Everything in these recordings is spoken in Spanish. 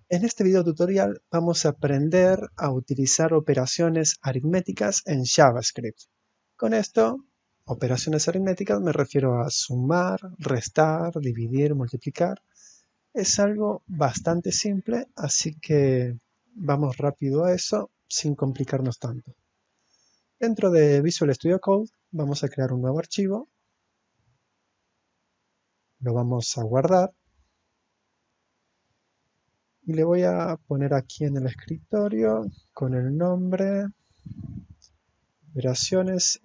En este video tutorial vamos a aprender a utilizar operaciones aritméticas en JavaScript. Con esto, operaciones aritméticas me refiero a sumar, restar, dividir, multiplicar. Es algo bastante simple, así que vamos rápido a eso sin complicarnos tanto. Dentro de Visual Studio Code vamos a crear un nuevo archivo, lo vamos a guardar y le voy a poner aquí en el escritorio con el nombre operaciones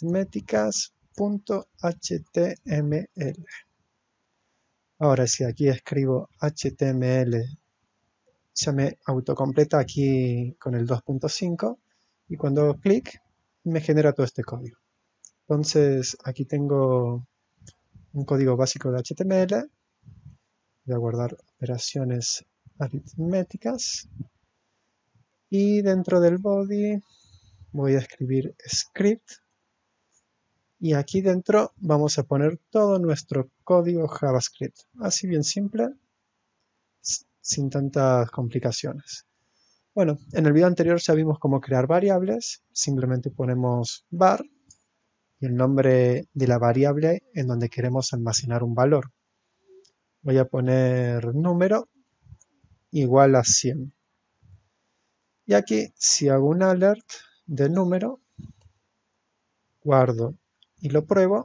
aritméticas.html. Ahora si aquí escribo HTML, se me autocompleta aquí con el 2.5 y cuando hago clic me genera todo este código. Entonces aquí tengo un código básico de HTML. Voy a guardar operaciones aritméticas y dentro del body voy a escribir script y aquí dentro vamos a poner todo nuestro código JavaScript, así bien simple, sin tantas complicaciones. Bueno, en el video anterior ya vimos cómo crear variables, simplemente ponemos var y el nombre de la variable en donde queremos almacenar un valor. Voy a poner número igual a 100. Y aquí si hago un alert del número, guardo y lo pruebo,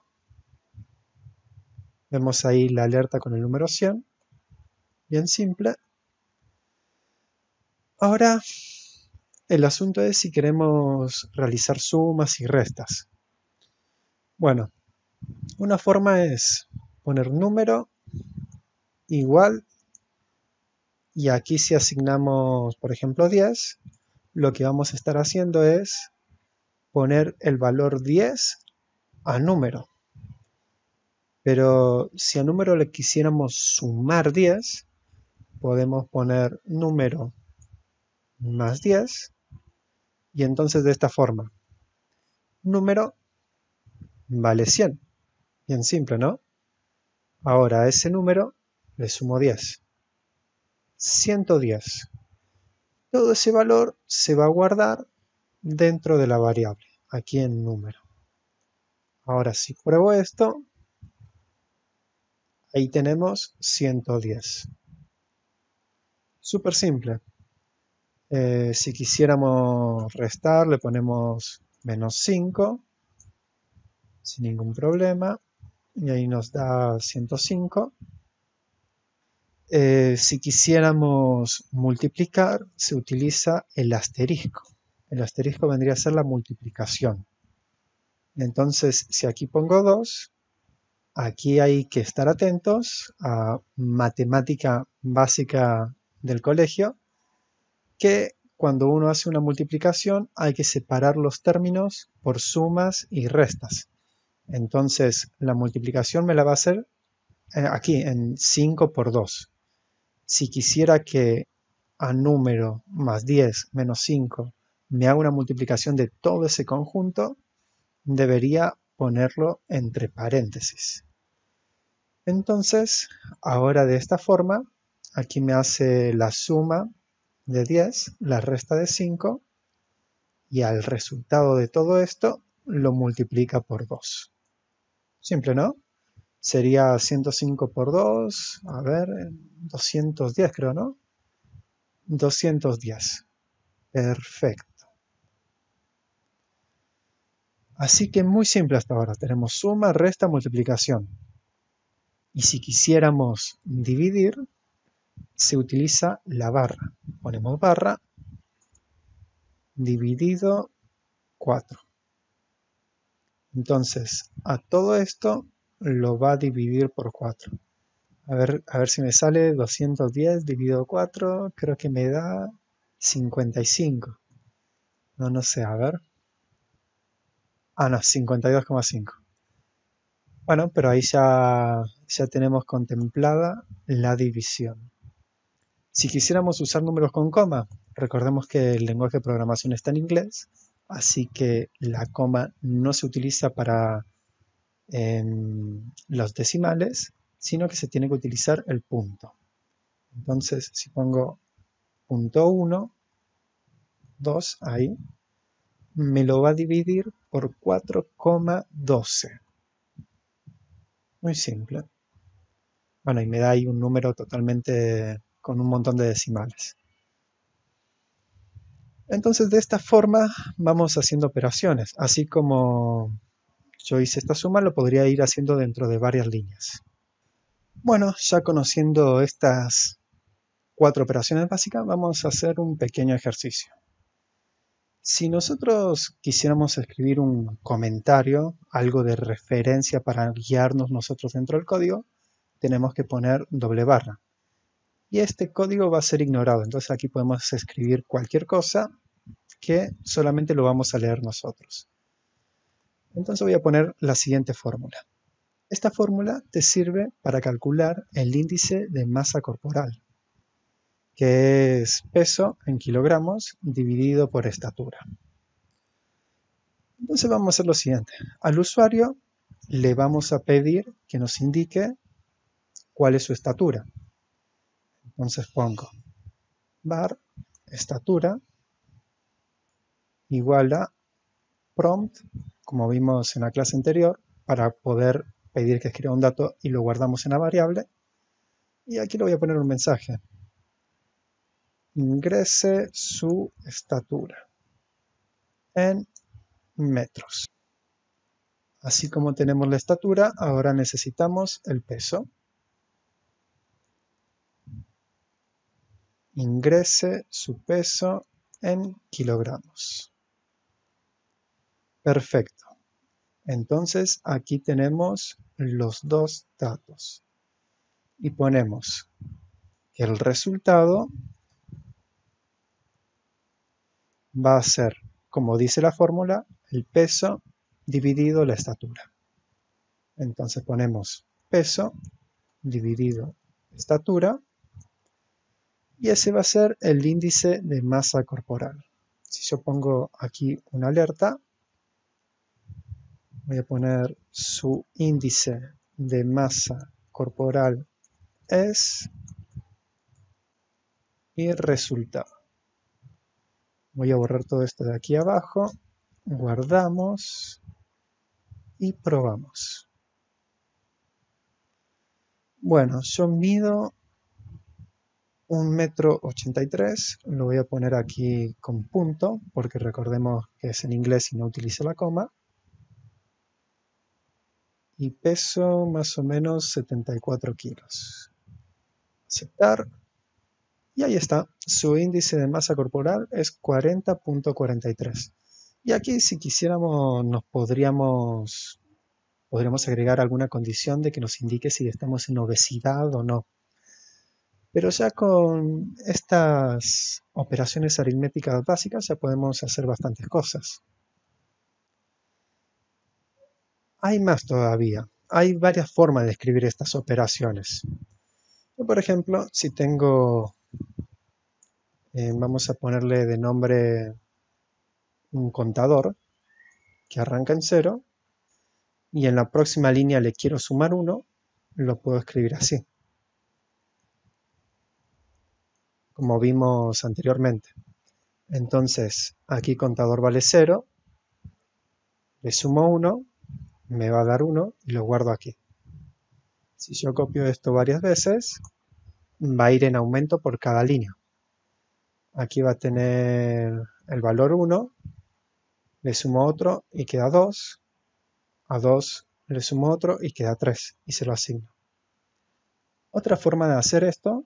vemos ahí la alerta con el número 100, bien simple. Ahora el asunto es si queremos realizar sumas y restas. Bueno, una forma es poner número igual y aquí si asignamos por ejemplo 10, lo que vamos a estar haciendo es poner el valor 10 a número. Pero si a número le quisiéramos sumar 10, podemos poner número más 10 y entonces de esta forma, número vale 100. Bien simple, ¿no? Ahora a ese número le sumo 10. 110. Todo ese valor se va a guardar dentro de la variable, aquí en número. Ahora si pruebo esto, ahí tenemos 110. Súper simple. Si quisiéramos restar, le ponemos menos 5, sin ningún problema, y ahí nos da 105. Si quisiéramos multiplicar, se utiliza el asterisco. El asterisco vendría a ser la multiplicación. Entonces, si aquí pongo 2, aquí hay que estar atentos a matemática básica del colegio, que cuando uno hace una multiplicación hay que separar los términos por sumas y restas. Entonces, la multiplicación me la va a hacer aquí en 5 por 2. Si quisiera que a número más 10 menos 5 me haga una multiplicación de todo ese conjunto, debería ponerlo entre paréntesis. Entonces, ahora de esta forma, aquí me hace la suma de 10, la resta de 5, y al resultado de todo esto lo multiplica por 2. Simple, ¿no? Sería 105 por 2, a ver, 210 creo, ¿no? 210. Perfecto. Así que muy simple hasta ahora. Tenemos suma, resta, multiplicación. Y si quisiéramos dividir, se utiliza la barra. Ponemos barra dividido 4. Entonces, a todo esto lo va a dividir por 4. A ver si me sale 210 dividido 4. Creo que me da 55. No sé, a ver. No, 52,5. Bueno, pero ahí ya tenemos contemplada la división. Si quisiéramos usar números con coma, recordemos que el lenguaje de programación está en inglés, así que la coma no se utiliza para los decimales, sino que se tiene que utilizar el punto. Entonces, si pongo punto 1, 2 ahí, me lo va a dividir por 4,12. Muy simple. Bueno, y me da ahí un número totalmente con un montón de decimales. Entonces, de esta forma vamos haciendo operaciones. Así como yo hice esta suma, lo podría ir haciendo dentro de varias líneas. Bueno, ya conociendo estas 4 operaciones básicas, vamos a hacer un pequeño ejercicio. Si nosotros quisiéramos escribir un comentario, algo de referencia para guiarnos nosotros dentro del código, tenemos que poner doble barra. Y este código va a ser ignorado. Entonces aquí podemos escribir cualquier cosa que solamente lo vamos a leer nosotros. Entonces voy a poner la siguiente fórmula. Esta fórmula te sirve para calcular el índice de masa corporal, que es peso en kilogramos dividido por estatura. Entonces vamos a hacer lo siguiente. Al usuario le vamos a pedir que nos indique cuál es su estatura. Entonces pongo var estatura igual a prompt, como vimos en la clase anterior, para poder pedir que escriba un dato y lo guardamos en la variable. Y aquí le voy a poner un mensaje. Ingrese su estatura en metros. Así como tenemos la estatura, ahora necesitamos el peso. Ingrese su peso en kilogramos. Perfecto. Entonces aquí tenemos los dos datos. Y ponemos que el resultado va a ser, como dice la fórmula, el peso dividido la estatura. Entonces ponemos peso dividido estatura. Y ese va a ser el índice de masa corporal. Si yo pongo aquí una alerta, voy a poner su índice de masa corporal es y resultado. Voy a borrar todo esto de aquí abajo, guardamos y probamos. Bueno, yo mido 1,83 m, lo voy a poner aquí con punto, porque recordemos que es en inglés y no utilizo la coma. Y peso más o menos 74 kilos. Aceptar. Y ahí está. Su índice de masa corporal es 40,43. Y aquí si quisiéramos podríamos agregar alguna condición de que nos indique si estamos en obesidad o no. Pero ya con estas operaciones aritméticas básicas ya podemos hacer bastantes cosas. Hay más todavía. Hay varias formas de escribir estas operaciones. Yo, por ejemplo, si tengo, vamos a ponerle de nombre un contador que arranca en 0 y en la próxima línea le quiero sumar 1, lo puedo escribir así, como vimos anteriormente. Entonces, aquí contador vale 0, le sumo 1, me va a dar 1 y lo guardo aquí. Si yo copio esto varias veces, va a ir en aumento por cada línea. Aquí va a tener el valor 1, le sumo otro y queda 2, a 2 le sumo otro y queda 3 y se lo asigno. Otra forma de hacer esto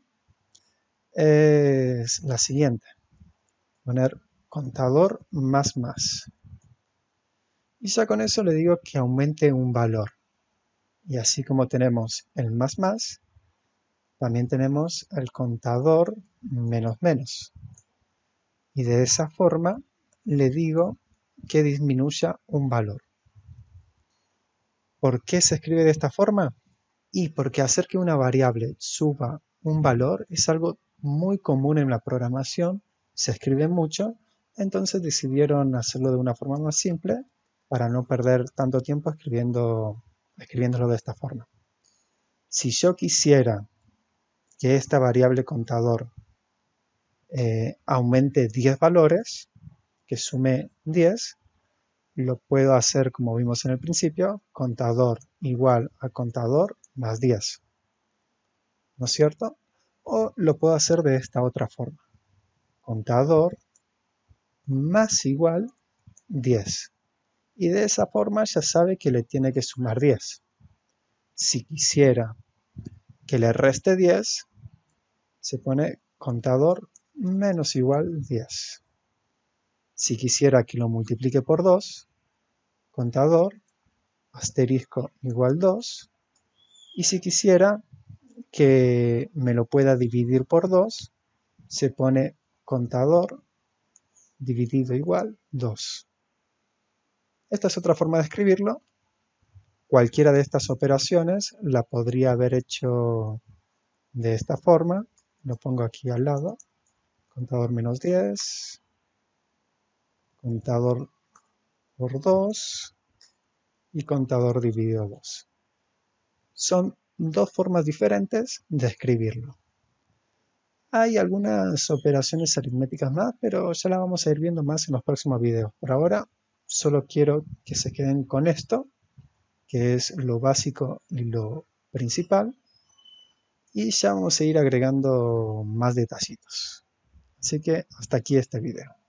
es la siguiente. Poner contador más más. Y ya con eso le digo que aumente un valor. Y así como tenemos el más más, también tenemos el contador menos menos. Y de esa forma le digo que disminuya un valor. ¿Por qué se escribe de esta forma? Y porque hacer que una variable suba un valor es algo muy común en la programación, se escribe mucho, entonces decidieron hacerlo de una forma más simple para no perder tanto tiempo escribiéndolo de esta forma. Si yo quisiera que esta variable contador aumente 10 valores, que sume 10, lo puedo hacer como vimos en el principio, contador igual a contador más 10, ¿no es cierto? O lo puedo hacer de esta otra forma, contador más igual 10. Y de esa forma ya sabe que le tiene que sumar 10. Si quisiera que le reste 10, se pone contador menos igual 10. Si quisiera que lo multiplique por 2, contador asterisco igual 2. Y si quisiera que me lo pueda dividir por 2, se pone contador dividido igual 2. Esta es otra forma de escribirlo. Cualquiera de estas operaciones la podría haber hecho de esta forma. Lo pongo aquí al lado. Contador menos 10. Contador por 2. Y contador dividido 2. Son dos formas diferentes de escribirlo. Hay algunas operaciones aritméticas más, pero ya las vamos a ir viendo más en los próximos videos. Por ahora, solo quiero que se queden con esto, que es lo básico y lo principal. Y ya vamos a ir agregando más detallitos. Así que hasta aquí este video.